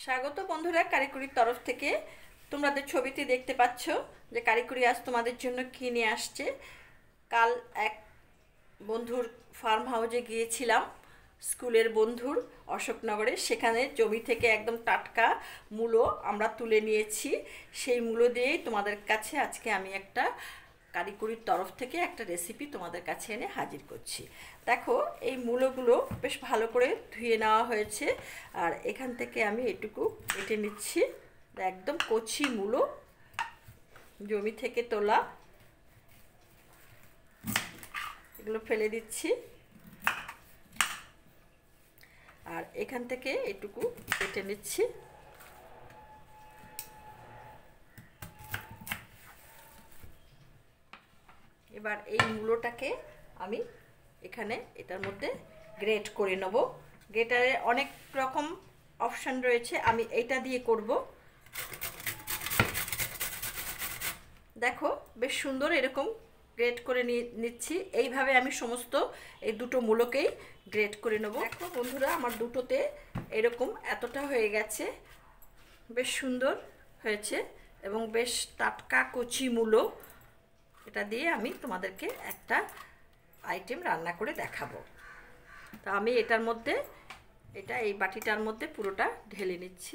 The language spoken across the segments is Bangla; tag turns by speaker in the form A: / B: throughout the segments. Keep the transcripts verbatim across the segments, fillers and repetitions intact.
A: স্বাগত বন্ধুরা কারিকুরির তরফ থেকে। তোমাদের ছবিতে দেখতে পাচ্ছ যে কারিকুরি আজ তোমাদের জন্য কি নিয়ে আসছে। কাল এক বন্ধুর ফার্ম হাউসে গিয়েছিলাম, স্কুলের বন্ধুর, অশোকনগরে। সেখানে জমি থেকে একদম টাটকা মূলো আমরা তুলে নিয়েছি। সেই মূলো দিয়েই তোমাদের কাছে আজকে আমি একটা কারিকুরির তরফ থেকে একটা রেসিপি তোমাদের কাছে এনে হাজির করছি। দেখো, এই মূলোগুলো বেশ ভালো করে ধুয়ে নেওয়া হয়েছে, আর এখান থেকে আমি এটুকু কেটে নিচ্ছি। একদম কচি মূলো, জমি থেকে তোলা। এগুলো ফেলে দিচ্ছি, আর এখান থেকে এটুকু কেটে নিচ্ছি। এবার এই মূলোটাকে আমি এখানে এটার মধ্যে গ্রেট করে নেব। গ্রেটারে অনেক রকম অপশান রয়েছে, আমি এইটা দিয়ে করব। দেখো, বেশ সুন্দর এরকম গ্রেট করে নিচ্ছি। এইভাবে আমি সমস্ত এই দুটো মূলোকেই গ্রেট করে নেব। দেখো বন্ধুরা, আমার দুটোতে এরকম এতটা হয়ে গেছে, বেশ সুন্দর হয়েছে এবং বেশ টাটকা কচি মূলো। এটা দিয়ে আমি তোমাদেরকে একটা আইটেম রান্না করে দেখাবো। তো আমি এটার মধ্যে, এটা এই বাটিটার মধ্যে পুরোটা ঢেলে নিচ্ছি।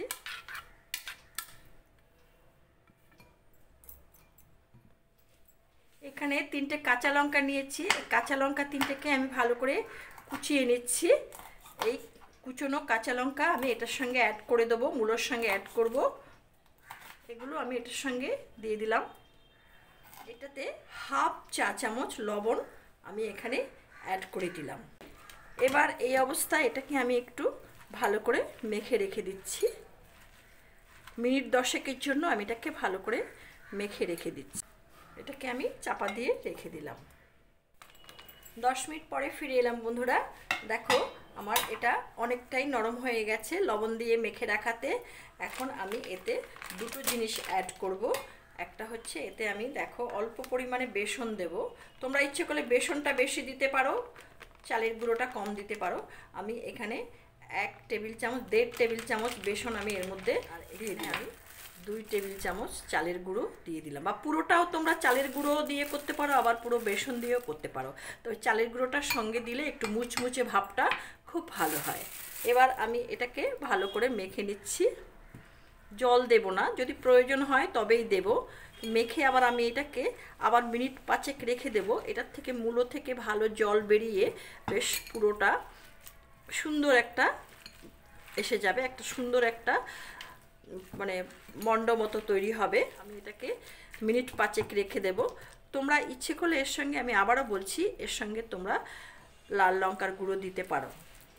A: এখানে তিনটে কাঁচা লঙ্কা নিয়েছি। কাঁচা লঙ্কা তিনটেকে আমি ভালো করে কুচিয়ে নিচ্ছি। এই কুচনো কাঁচা লঙ্কা আমি এটার সঙ্গে অ্যাড করে দেবো, মূলোর সঙ্গে অ্যাড করব। এগুলো আমি এটার সঙ্গে দিয়ে দিলাম। এটাতে হাফ চা চামচ লবণ আমি এখানে অ্যাড করে দিলাম। এবার এই অবস্থায় এটাকে আমি একটু ভালো করে মেখে রেখে দিচ্ছি। মিনিট দশেকের জন্য আমি এটাকে ভালো করে মেখে রেখে দিচ্ছি। এটাকে আমি চাপা দিয়ে রেখে দিলাম। দশ মিনিট পরে ফিরে এলাম বন্ধুরা। দেখো, আমার এটা অনেকটাই নরম হয়ে গেছে লবণ দিয়ে মেখে রাখাতে। এখন আমি এতে দুটো জিনিস অ্যাড করব। একটা হচ্ছে এতে আমি দেখো অল্প পরিমাণে বেসন দেব। তোমরা ইচ্ছে করলে বেসনটা বেশি দিতে পারো, চালের গুঁড়োটা কম দিতে পারো। আমি এখানে এক টেবিল চামচ দেড় টেবিল চামচ বেসন আমি এর মধ্যে, আর এখানে আমি দুই টেবিল চামচ চালের গুঁড়ো দিয়ে দিলাম। বা পুরোটাও তোমরা চালের গুঁড়ো দিয়ে করতে পারো, আবার পুরো বেসন দিয়েও করতে পারো। তো চালের গুঁড়োটার সঙ্গে দিলে একটু মুচমুচে ভাবটা খুব ভালো হয়। এবার আমি এটাকে ভালো করে মেখে নিচ্ছি। জল দেব না, যদি প্রয়োজন হয় তবেই দেব। মেখে আবার আমি এটাকে আবার মিনিট পাঁচেক রেখে দেব। এটার থেকে মূলো থেকে ভালো জল বেরিয়ে বেশ পুরোটা সুন্দর একটা এসে যাবে, একটা সুন্দর একটা মানে মন্ড মতো তৈরি হবে। আমি এটাকে মিনিট পাঁচেক রেখে দেব। তোমরা ইচ্ছে করলে এর সঙ্গে, আমি আবারও বলছি, এর সঙ্গে তোমরা লাল লঙ্কার গুঁড়ো দিতে পারো।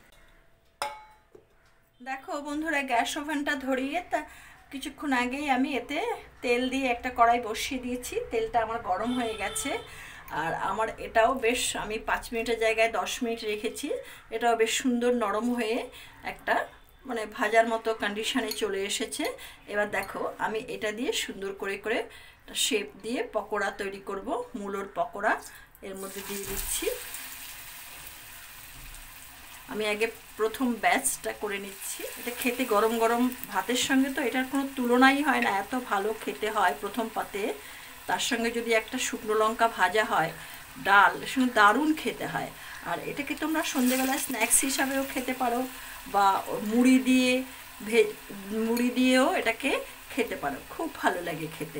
A: দেখো বন্ধুরা, গ্যাস ওভেনটা ধরিয়ে তা কিছুক্ষণ আগেই আমি এতে তেল দিয়ে একটা কড়াই বসিয়ে দিয়েছি। তেলটা আমার গরম হয়ে গেছে, আর আমার এটাও বেশ, আমি পাঁচ মিনিটের জায়গায় দশ মিনিট রেখেছি। এটাও বেশ সুন্দর নরম হয়ে একটা মানে ভাজার মতো কন্ডিশনে চলে এসেছে। এবার দেখো, আমি এটা দিয়ে সুন্দর করে করে শেপ দিয়ে পকোড়া তৈরি করব। মূলোর পকোড়া এর মধ্যে দিয়ে দিচ্ছি। আমি আগে প্রথম ব্যাচটা করে নিচ্ছি। এটা খেতে গরম গরম ভাতের সঙ্গে তো এটার কোনো তুলনাই হয় না, এত ভালো খেতে হয় প্রথম পাতে। তার সঙ্গে যদি একটা শুকনো লঙ্কা ভাজা হয়, ডাল, এর সঙ্গে দারুণ খেতে হয়। আর এটাকে তোমরা সন্ধ্যেবেলায় স্ন্যাক্স হিসাবেও খেতে পারো, বা মুড়ি দিয়ে ভে মুড়ি দিয়েও এটাকে খেতে পারো, খুব ভালো লাগে খেতে।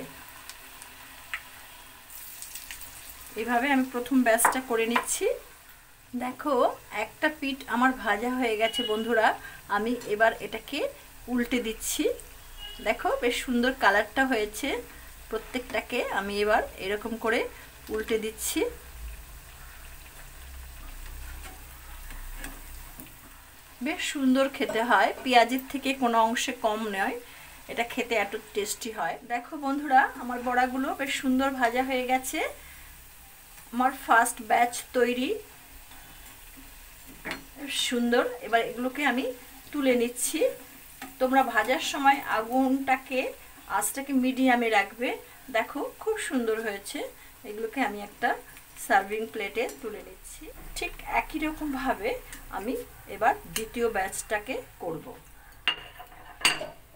A: এইভাবে আমি প্রথম ব্যাচটা করে নিচ্ছি। দেখো, একটা পিঠ আমার ভাজা হয়ে গেছে বন্ধুরা। আমি এবার এটাকে উল্টে দিচ্ছি। দেখো, বেশ সুন্দর কালারটা হয়েছে। প্রত্যেকটাকে আমি এবার এরকম করে উল্টে দিচ্ছি। বেশ সুন্দর খেতে হয়, পেঁয়াজের থেকে কোনো অংশে কম নয়, এটা খেতে এত টেস্টি হয়। দেখো বন্ধুরা, আমার বড়াগুলো বেশ সুন্দর ভাজা হয়ে গেছে। আমার ফার্স্ট ব্যাচ তৈরি, সুন্দর। এবার এগুলোকে আমি তুলে নিচ্ছি। তোমরা ভাজার সময় আগুনটাকে, আঁচটাকে মিডিয়ামে রাখবে। দেখো, খুব সুন্দর হয়েছে। এগুলোকে আমি একটা সার্ভিং প্লেটে তুলে নিচ্ছি। ঠিক একই রকমভাবে আমি এবার দ্বিতীয় ব্যাচটাকে করব।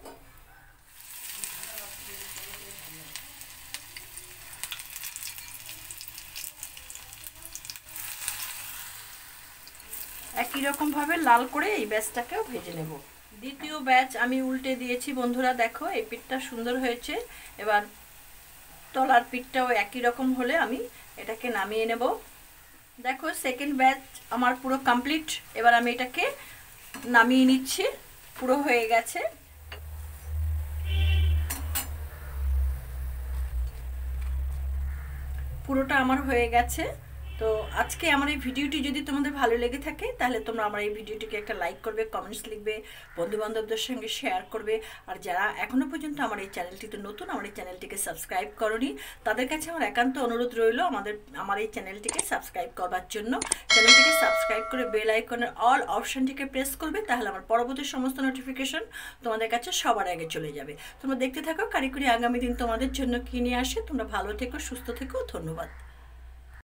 A: একই রকমভাবে লাল করে এই ব্যাচটাকেও ভেজে নেব। দ্বিতীয় ব্যাচ আমি উল্টে দিয়েছি বন্ধুরা, দেখো এই পিঠটা সুন্দর হয়েছে। এবার তলার পিঠটাও একই রকম হলে আমি এটাকে নামিয়ে নেব। দেখো সেকেন্ড ব্যাচ আমার পুরো কমপ্লিট। এবার আমি এটাকে নামিয়ে নিচ্ছি, পুরো হয়ে গেছে। পুরোটা আমার হয়ে গেছে। তো আজকে আমার এই ভিডিওটি যদি তোমাদের ভালো লেগে থাকে তাহলে তোমরা আমার এই ভিডিওটিকে একটা লাইক করবে, কমেন্টস লিখবে, বন্ধুবান্ধবদের সঙ্গে শেয়ার করবে। আর যারা এখনও পর্যন্ত আমার এই চ্যানেলটিতে নতুন, আমার এই চ্যানেলটিকে সাবস্ক্রাইব করনি, তাদের কাছে আমার একান্ত অনুরোধ রইল আমাদের আমার এই চ্যানেলটিকে সাবস্ক্রাইব করবার জন্য। চ্যানেলটিকে সাবস্ক্রাইব করে বেল আইকনের অল অপশানটিকে প্রেস করবে, তাহলে আমার পরবর্তী সমস্ত নোটিফিকেশন তোমাদের কাছে সবার আগে চলে যাবে। তোমরা দেখতে থাকো কারিকুরি আগামী দিন তোমাদের জন্য কী নিয়ে আসে। তোমরা ভালো থেকো, সুস্থ থেকো, ধন্যবাদ।